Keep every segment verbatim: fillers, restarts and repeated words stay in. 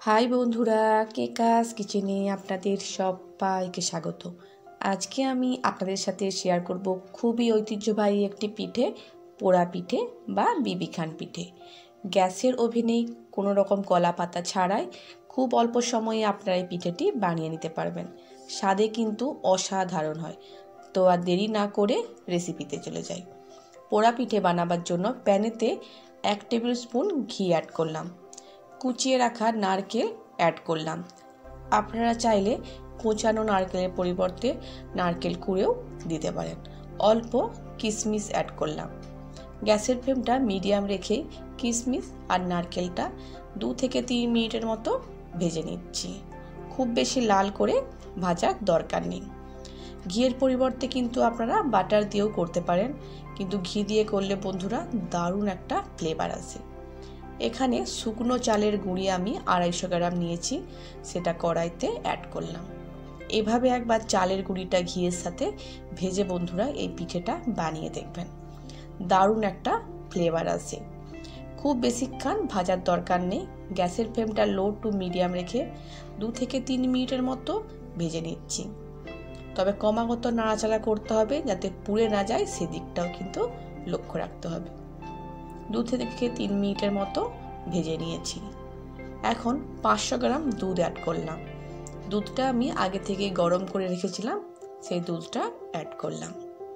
High বন্ধুরা, কেকাস কিচেনে আপনাদের সবাইকে স্বাগত। আজকে আমি আপনাদের সাথে শেয়ার করব খুবই ঐতিহ্যবাহী একটি পিঠে, পোড়া পিঠে বা বিবিখান পিঠে। গ্যাসের ওভেনে কোনো রকম কলা পাতা ছাড়াই খুব অল্প সময়ে আপনারা এই পিঠেটি বানিয়ে নিতে পারবেন। স্বাদে কিন্তু অসাধারণ হয়। তো আর দেরি না করে রেসিপিতে চলে যাই। পোড়া পিঠে বানাবার জন্য প্যানেতে এক টেবিল স্পুন ঘি অ্যাড করলাম, কুচিয়ে রাখা নারকেল অ্যাড করলাম। আপনারা চাইলে কোচানো নারকেলের পরিবর্তে নারকেল কুড়েও দিতে পারেন। অল্প কিশমিশ অ্যাড করলাম। গ্যাসের ফ্লেমটা মিডিয়াম রেখে কিশমিশ আর নারকেলটা দু থেকে তিন মিনিটের মতো ভেজে নিচ্ছি। খুব বেশি লাল করে ভাজার দরকার নেই। ঘিয়ের পরিবর্তে কিন্তু আপনারা বাটার দিয়েও করতে পারেন, কিন্তু ঘি দিয়ে করলে বন্ধুরা দারুণ একটা ফ্লেভার আসে। এখানে শুকনো চালের গুঁড়ি আমি আড়াইশো গ্রাম নিয়েছি, সেটা কড়াইতে অ্যাড করলাম। এভাবে একবার চালের গুঁড়িটা ঘিয়ের সাথে ভেজে বন্ধুরা এই পিঠেটা বানিয়ে দেখবেন, দারুণ একটা ফ্লেভার আসে। খুব বেশিক্ষণ ভাজার দরকার নেই। গ্যাসের ফ্লেমটা লো টু মিডিয়াম রেখে দু থেকে তিন মিনিটের মতো ভেজে নিচ্ছি। তবে ক্রমাগত নাড়াচাড়া করতে হবে যাতে পুড়ে না যায়, সেদিকটাও কিন্তু লক্ষ্য রাখতে হবে। দু থেকে তিন মিনিটের মতো ভেজে নিয়েছি। এখন পাঁচশো গ্রাম দুধ অ্যাড করলাম। দুধটা আমি আগে থেকে গরম করে রেখেছিলাম, সেই দুধটা অ্যাড করলাম।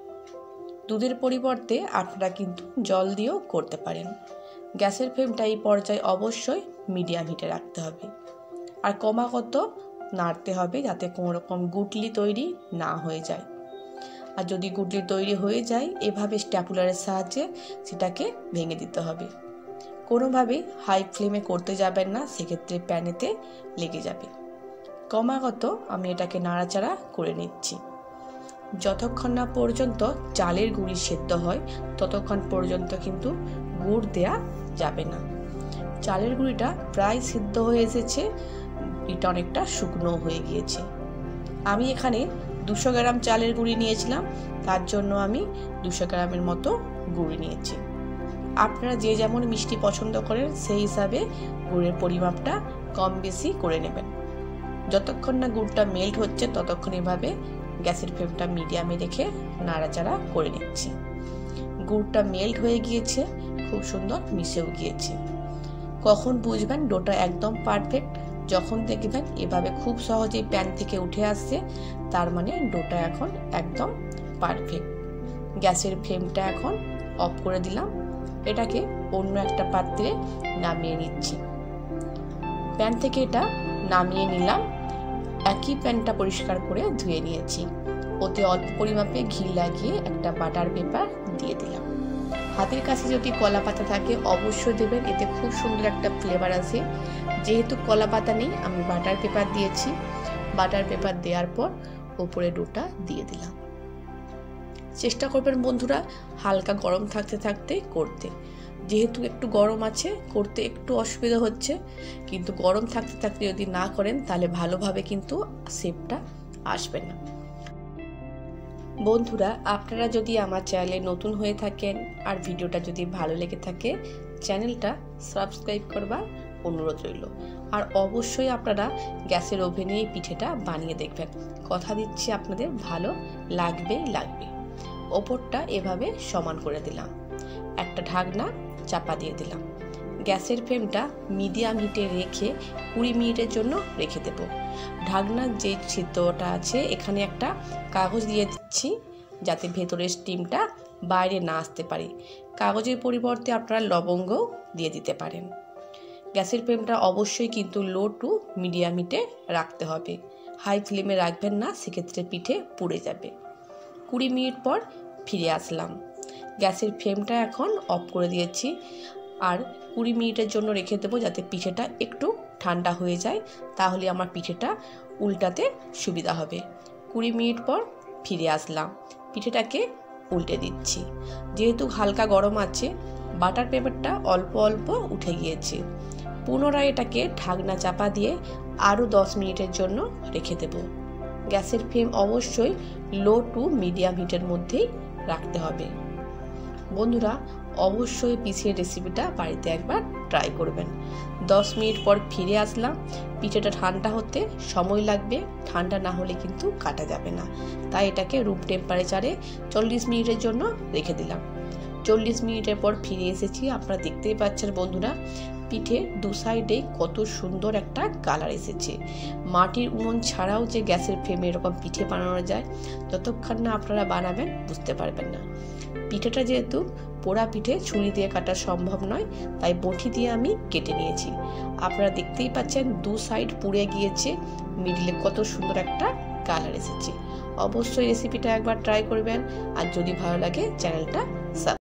দুধের পরিবর্তে আপনারা কিন্তু জল দিয়েও করতে পারেন। গ্যাসের ফ্লেমটা এই পর্যায়ে অবশ্যই মিডিয়াম হিটে রাখতে হবে, আর ক্রমাগত নাড়তে হবে যাতে কোনো রকম গুটলি তৈরি না হয়ে যায়। আর যদি গুটলি তৈরি হয়ে যায়, এভাবে স্ট্যাপুলারের সাহায্যে সেটাকে ভেঙে দিতে হবে। কোনোভাবে হাই ফ্লেমে করতে যাবেন না, সেক্ষেত্রে প্যানেতে লেগে যাবে। ক্রমাগত আমি এটাকে নাড়াচাড়া করে নিচ্ছি। যতক্ষণ না পর্যন্ত চালের গুঁড়ি সেদ্ধ হয় ততক্ষণ পর্যন্ত কিন্তু গুড় দেয়া যাবে না। চালের গুঁড়িটা প্রায় সিদ্ধ হয়ে এসেছে, এটা অনেকটা শুকনো হয়ে গিয়েছে। আমি এখানে দুশো গ্রাম চালের গুঁড়ি নিয়েছিলাম, তার জন্য আমি দুশো গ্রামের মতো গুঁড়ি নিয়েছি। আপনারা যে যেমন মিষ্টি পছন্দ করেন সেই হিসাবে গুড়ের পরিমাপটা কম বেশি করে নেবেন। যতক্ষণ না গুড়টা মেল্ট হচ্ছে ততক্ষণ এভাবে গ্যাসের ফ্লেমটা মিডিয়ামে রেখে নাড়াচাড়া করে নিচ্ছি। গুড়টা মেল্ট হয়ে গিয়েছে, খুব সুন্দর মিশেও গিয়েছে। কখন বুঝবেন ডোটা একদম পারফেক্ট? যখন দেখবেন এভাবে খুব সহজেই প্যান থেকে উঠে আসছে, তার মানে ডোটা এখন একদম পারফেক্ট। গ্যাসের ফ্লেমটা এখন অফ করে দিলাম। এটাকে অন্য একটা পাত্রে নামিয়ে নিচ্ছি। প্যান থেকে এটা নামিয়ে নিলাম। একই প্যানটা পরিষ্কার করে ধুয়ে নিয়েছি। ওতে অল্প পরিমাপে ঘি লাগিয়ে একটা বাটার পেপার দিয়ে দিলাম। হাতের কাছে যদি কলা পাতা থাকে অবশ্যই দেবেন, এতে খুব সুন্দর একটা ফ্লেভার আসে। যেহেতু কলা পাতা নেই, আমি বাটার পেপার দিয়েছি। বাটার পেপার দেওয়ার পর উপরে ডোটা দিয়ে দিলাম। চেষ্টা করবেন বন্ধুরা হালকা গরম থাকতে থাকতে করতে। যেহেতু একটু গরম আছে, করতে একটু অসুবিধা হচ্ছে, কিন্তু গরম থাকতে থাকতে যদি না করেন তাহলে ভালোভাবে কিন্তু শেপটা আসবে না। বন্ধুরা, আপনারা যদি আমার চ্যানেলে নতুন হয়ে থাকেন আর ভিডিওটা যদি ভালো লেগে থাকে, চ্যানেলটা সাবস্ক্রাইব করবার অনুরোধ রইল। আর অবশ্যই আপনারা গ্যাসের ওভেনে এই পিঠেটা বানিয়ে দেখবেন। কথা দিচ্ছি আপনাদের ভালো লাগবেই লাগবে। ওপরটা এভাবে সমান করে দিলাম। একটা ঢাকনা চাপা দিয়ে দিলাম। গ্যাসের ফ্লেমটা মিডিয়াম হিটে রেখে কুড়ি মিনিটের জন্য রেখে দেব। ঢাকনার যে ছিদ্রটা আছে এখানে একটা কাগজ দিয়ে দিচ্ছি, যাতে ভেতরের স্টিমটা বাইরে না আসতে পারে। কাগজের পরিবর্তে আপনারা লবঙ্গও দিয়ে দিতে পারেন। গ্যাসের ফ্লেমটা অবশ্যই কিন্তু লো টু মিডিয়াম হিটে রাখতে হবে। হাই ফ্লেমে রাখবেন না, সেক্ষেত্রে পিঠে পুড়ে যাবে। কুড়ি মিনিট পর ফিরে আসলাম। গ্যাসের ফ্লেমটা এখন অফ করে দিয়েছি, আর কুড়ি মিনিটের জন্য রেখে দেবো যাতে পিঠেটা একটু ঠান্ডা হয়ে যায়, তাহলে আমার পিঠেটা উল্টাতে সুবিধা হবে। কুড়ি মিনিট পর ফিরে আসলাম। পিঠেটাকে উল্টে দিচ্ছি। যেহেতু হালকা গরম আছে, বাটার পেপারটা অল্প অল্প উঠে গিয়েছে। পুনরায় এটাকে ঢাকনা চাপা দিয়ে আরও দশ মিনিটের জন্য রেখে দেব। গ্যাসের ফ্লেম অবশ্যই লো টু মিডিয়াম হিটের মধ্যেই রাখতে হবে। বন্ধুরা, অবশ্যই পিঠের রেসিপিটা বাড়িতে একবার ট্রাই করবেন। দশ মিনিট পর ফিরে আসলাম। পিঠেটা ঠান্ডা হতে সময় লাগবে, ঠান্ডা না হলে কিন্তু কাটা যাবে না, তাই এটাকে রুম টেম্পারেচারে চল্লিশ মিনিটের জন্য রেখে দিলাম। চল্লিশ মিনিটের পর ফিরে এসেছি। আপনারা দেখতেই পাচ্ছেন বন্ধুরা, পিঠে দু সাইডে কত সুন্দর একটা কালার এসেছে। মাটির উনুন ছাড়াও যে গ্যাসের ফ্লেমে এরকম পিঠে বানানো যায়, যতক্ষণ না আপনারা বানাবেন বুঝতে পারবেন না। পিঠেটা যেহেতু পোড়া পিঠে ছুরি দিয়ে কাটা সম্ভব নয়, তাই বটি দিয়ে আমি কেটে নিয়েছি। আপনারা দেখতেই পাচ্ছেন দু সাইড পুড়ে গিয়েছে, মিডিলে কত সুন্দর একটা কালার এসেছে। অবশ্যই রেসিপিটা একবার ট্রাই করবেন, আর যদি ভালো লাগে চ্যানেলটা সাবস্ক্রাইব